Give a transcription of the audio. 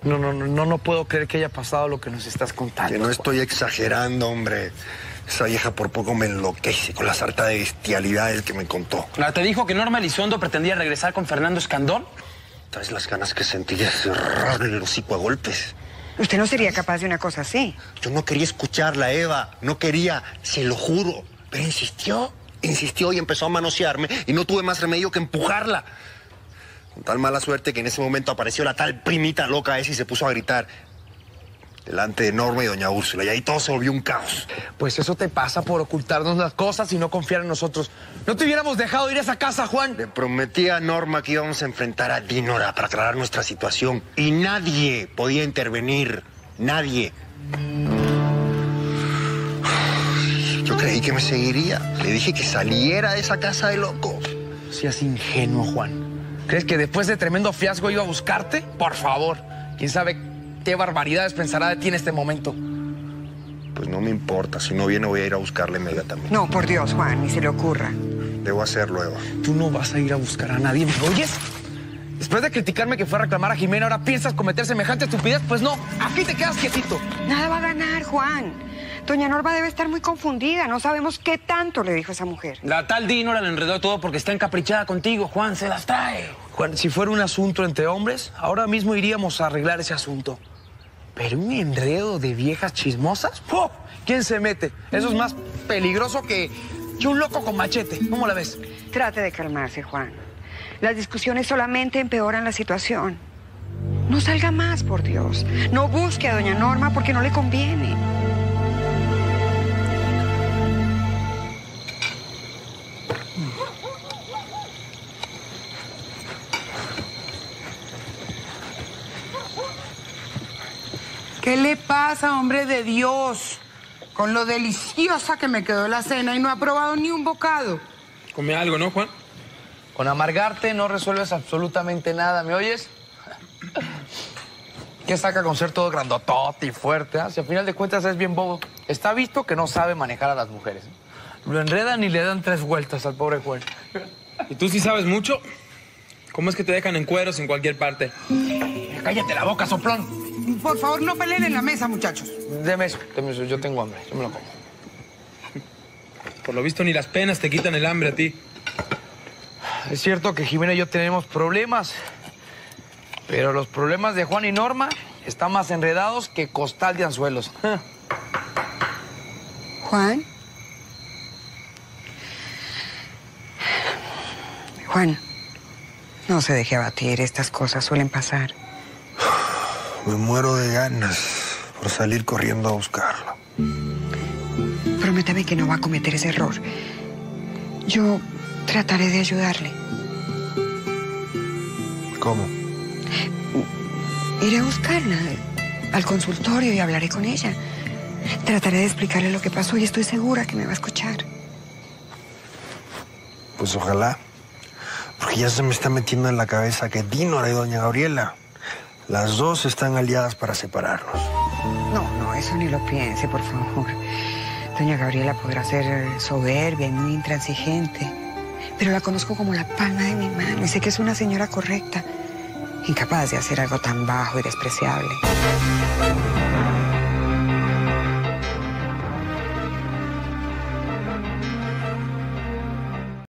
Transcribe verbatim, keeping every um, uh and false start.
No, no, no, no, no puedo creer que haya pasado lo que nos estás contando. Que no estoy exagerando, hombre. Esa vieja por poco me enloquece con la sarta de bestialidades que me contó. ¿Te dijo que Norma Elizondo pretendía regresar con Fernando Escandón? ¿Sabes las ganas que sentí de cerrarle el hocico a golpes? Usted no sería capaz de una cosa así. Yo no quería escucharla, Eva. No quería, se lo juro. Pero insistió, insistió y empezó a manosearme y no tuve más remedio que empujarla. Con tal mala suerte que en ese momento apareció la tal primita loca esa y se puso a gritar delante de Norma y doña Úrsula. Y ahí todo se volvió un caos. Pues eso te pasa por ocultarnos las cosas y no confiar en nosotros. No te hubiéramos dejado ir a esa casa, Juan. Le prometí a Norma que íbamos a enfrentar a Dínora para aclarar nuestra situación. Y nadie podía intervenir. Nadie. Yo creí que me seguiría. Le dije que saliera de esa casa de locos. Seas ingenuo, Juan. ¿Crees que después de tremendo fiasco iba a buscarte? Por favor. ¿Quién sabe qué barbaridades pensará de ti en este momento? Pues no me importa. Si no viene, voy a ir a buscarla inmediatamente. No, por Dios, Juan, ni se le ocurra. Debo hacerlo, Eva. Tú no vas a ir a buscar a nadie, ¿me oyes? Después de criticarme que fue a reclamar a Jimena, ¿ahora piensas cometer semejante estupidez? Pues no, aquí te quedas quietito. Nada va a ganar, Juan. Doña Norma debe estar muy confundida. No sabemos qué tanto le dijo esa mujer. La tal Dínora le enredó todo porque está encaprichada contigo, Juan. Se las trae. Juan, si fuera un asunto entre hombres, ahora mismo iríamos a arreglar ese asunto. Pero un enredo de viejas chismosas, ¡puf! ¿Quién se mete? Eso es más peligroso que, que un loco con machete. ¿Cómo la ves? Trate de calmarse, Juan. Las discusiones solamente empeoran la situación. No salga más, por Dios. No busque a doña Norma porque no le conviene. ¿Qué le pasa, hombre de Dios? Con lo deliciosa que me quedó la cena y no ha probado ni un bocado. Come algo, ¿no, Juan? Con amargarte no resuelves absolutamente nada, ¿me oyes? ¿Qué saca con ser todo grandotote y fuerte? ¿eh? Si al final de cuentas es bien bobo. Está visto que no sabe manejar a las mujeres. Lo enredan y le dan tres vueltas al pobre Juan. ¿Y tú sí sabes mucho? ¿Cómo es que te dejan en cueros en cualquier parte? ¡Cállate la boca, soplón! Por favor, no peleen en la mesa, muchachos. Deme eso, deme eso. Yo tengo hambre. Yo me lo como. Por lo visto, ni las penas te quitan el hambre a ti. Es cierto que Jimena y yo tenemos problemas, pero los problemas de Juan y Norma están más enredados que costal de anzuelos. Juan. Juan, no se deje abatir. Estas cosas suelen pasar. Me muero de ganas por salir corriendo a buscarla. Prométame que no va a cometer ese error. Yo trataré de ayudarle. ¿Cómo? Iré a buscarla al consultorio y hablaré con ella. Trataré de explicarle lo que pasó y estoy segura que me va a escuchar. Pues ojalá. Porque ya se me está metiendo en la cabeza que Dínora y doña Gabriela, las dos están aliadas para separarnos. No, no, eso ni lo piense, por favor. Doña Gabriela podrá ser soberbia y muy intransigente, pero la conozco como la palma de mi mano y sé que es una señora correcta, incapaz de hacer algo tan bajo y despreciable.